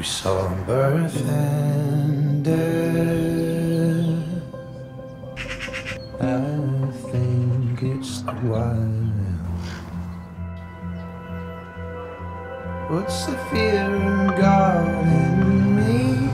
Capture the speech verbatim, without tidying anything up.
saw birth and death. I think it's the wild. What's the fear in God in me?